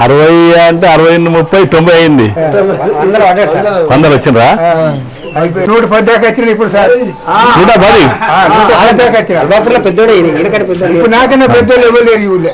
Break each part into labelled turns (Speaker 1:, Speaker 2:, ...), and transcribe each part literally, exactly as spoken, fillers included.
Speaker 1: అరవై అంటే అరవై ముప్పై తొంభై అయింది వందలు వచ్చిండ్రా
Speaker 2: నూట పది దాకా వచ్చిన ఇప్పుడు సార్
Speaker 1: నూట పది
Speaker 2: దాకా వచ్చిన పెద్దోడు ఇప్పుడు నాకన్నా పెద్దోళ్ళు ఎవరు లేరు ఈ ఊళ్ళో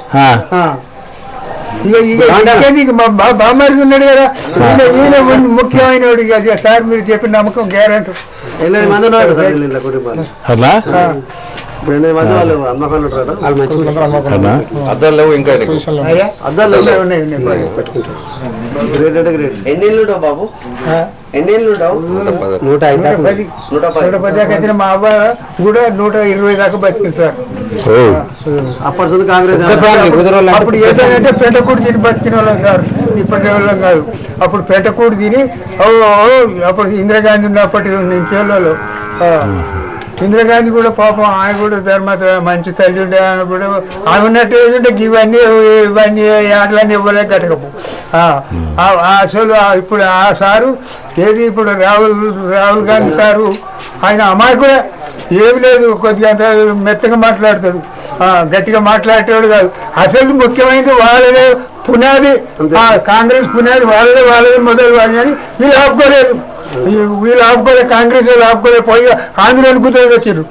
Speaker 2: ఇక ఇక మా బామ్మడిది ఉన్నాడు కదా ఈయన ఈయన ముఖ్యమైన ఇక సార్ మీరు చెప్పిన నమ్మకం గ్యారెంటీ
Speaker 3: ఎనిమిది మంది ఉన్నారు సార్ వీళ్ళ కుటుంబాలు
Speaker 1: అలా
Speaker 3: ఎనిమిది మంది వాళ్ళు అమ్మకాలు ఉంటారు
Speaker 4: అద్దాలు లేవు ఇంకా
Speaker 3: అద్దాలు
Speaker 2: ఉన్నాయి ఉన్నాయి
Speaker 3: పెట్టుకుంటారు గ్రేట్ అంటే గ్రేట్ ఎన్ని ఇళ్ళు ఉంటావు బాబు ఎన్ని ఇళ్ళు ఉంటావు నూట ఐదు
Speaker 2: పది
Speaker 3: నూట
Speaker 2: నూట పది దాకా వచ్చిన మా అవ్వ కూడా నూట ఇరవై దాకా బతికింది సార్
Speaker 3: అప్పటి కాంగ్రెస్
Speaker 2: అప్పుడు ఏంటంటే పెంటకూడు తిని బతికిన వాళ్ళం సార్ ఇప్పటి వాళ్ళం కాదు అప్పుడు పెంటకూడు తిని అప్పుడు ఇందిరాగాంధీ ఉన్నప్పటి ఇంకేళ్ళు ఇందిరాగాంధీ కూడా పాపం ఆయన కూడా ధర్మత మంచి తల్లి ఉండే ఆమె కూడా ఆమె ఉన్నట్టు ఏదంటే ఇవన్నీ ఇవన్నీ ఆటలన్నీ ఇవ్వలేక కట్టకపో అసలు ఇప్పుడు ఆ సారు ఏది ఇప్పుడు రాహుల్ రాహుల్ గాంధీ సారు ఆయన అమ్మాయి కూడా ఏమి లేదు కొద్దిగా అంత మెత్తగా మాట్లాడతాడు గట్టిగా మాట్లాడేవాడు కాదు అసలు ముఖ్యమైనది వాళ్ళదే పునాది కాంగ్రెస్ పునాది వాళ్ళదే వాళ్ళదే మొదలు వాళ్ళు కానీ వీళ్ళు ఆపుకోలేదు వీళ్ళు ఆపుకోలే కాంగ్రెస్ వాళ్ళు ఆపుకోలే పోయి ఆంధ్ర అనుకుంటుంది వచ్చారు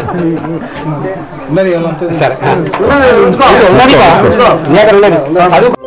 Speaker 4: సరే